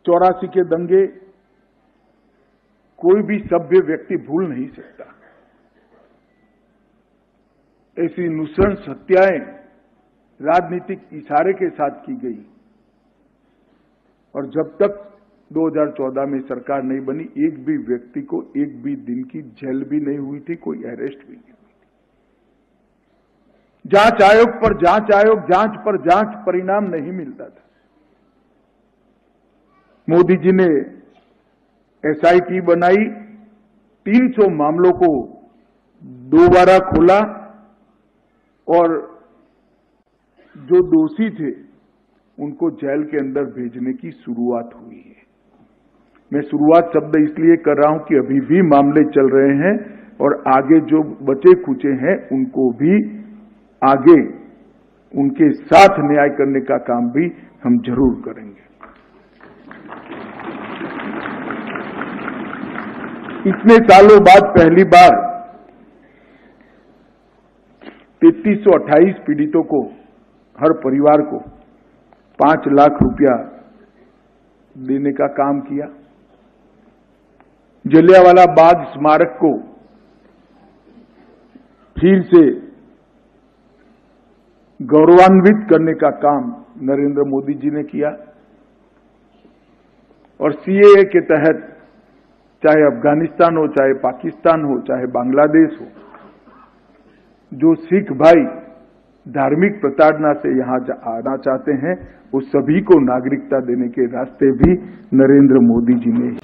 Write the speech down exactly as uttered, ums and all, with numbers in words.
चौरासी के दंगे कोई भी सभ्य व्यक्ति भूल नहीं सकता। ऐसी नृशंस हत्याएं राजनीतिक इशारे के साथ की गई और जब तक दो हज़ार चौदह में सरकार नहीं बनी, एक भी व्यक्ति को एक भी दिन की जेल भी नहीं हुई थी, कोई अरेस्ट भी नहीं हुई थी। जांच आयोग पर जांच आयोग, जांच पर जांच, परिणाम नहीं मिलता था। मोदी जी ने एसआईटी बनाई, तीन सौ मामलों को दोबारा खोला और जो दोषी थे उनको जेल के अंदर भेजने की शुरुआत हुई है। मैं शुरुआत शब्द इसलिए कर रहा हूं कि अभी भी मामले चल रहे हैं और आगे जो बचे खुचे हैं उनको भी आगे उनके साथ न्याय करने का काम भी हम जरूर करेंगे। इतने सालों बाद पहली बार तैंतीस सौ अट्ठाईस पीड़ितों को, हर परिवार को पांच लाख रुपया देने का काम किया। जलियांवाला बाग स्मारक को फिर से गौरवान्वित करने का काम नरेंद्र मोदी जी ने किया और सीएए के तहत चाहे अफगानिस्तान हो, चाहे पाकिस्तान हो, चाहे बांग्लादेश हो, जो सिख भाई धार्मिक प्रताड़ना से यहां आना चाहते हैं, वो सभी को नागरिकता देने के रास्ते भी नरेंद्र मोदी जी ने